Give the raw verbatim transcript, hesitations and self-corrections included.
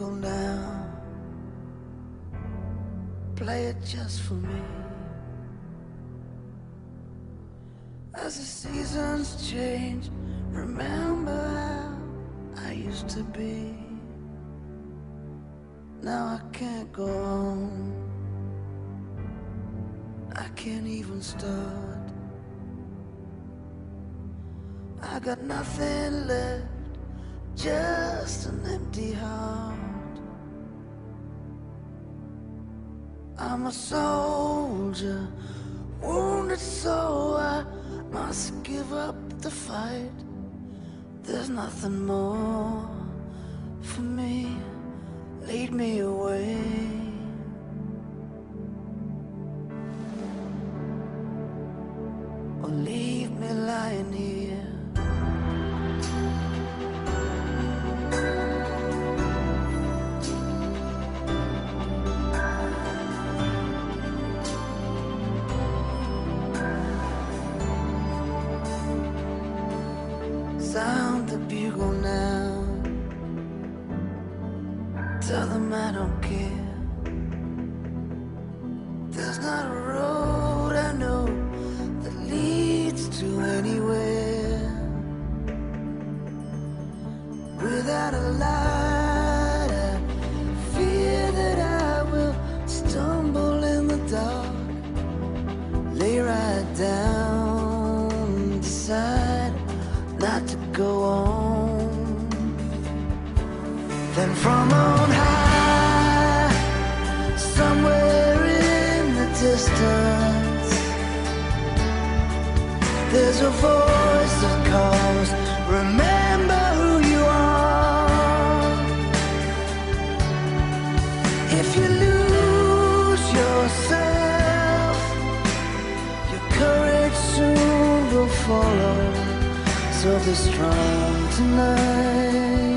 bugle now, play it just for me. As the seasons change, remember how I used to be. Now I can't go on, I can't even start. I got nothing left, just an empty heart. I'm a soldier, wounded so I must give up the fight. There's nothing more for me, lead me away. Or leave me lying here. Sound the bugle now, tell them I don't care. There's not a road I know that leads to anywhere without a light. I fear that I will stumble in the dark, lay right down, decide not to go on. Then from on high, somewhere in the distance, there's a voice that calls, remember who you are. If you lose yourself, your courage soon will follow. So be strong tonight.